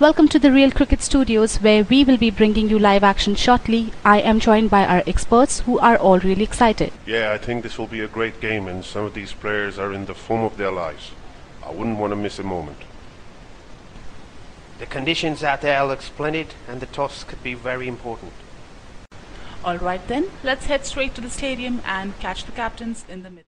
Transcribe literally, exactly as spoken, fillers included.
Welcome to the Real Cricket Studios, where we will be bringing you live action shortly. I am joined by our experts who are all really excited. Yeah, I think this will be a great game, and some of these players are in the form of their lives. I wouldn't want to miss a moment. The conditions out there look splendid, and the toss could be very important. Alright then, let's head straight to the stadium and catch the captains in the middle.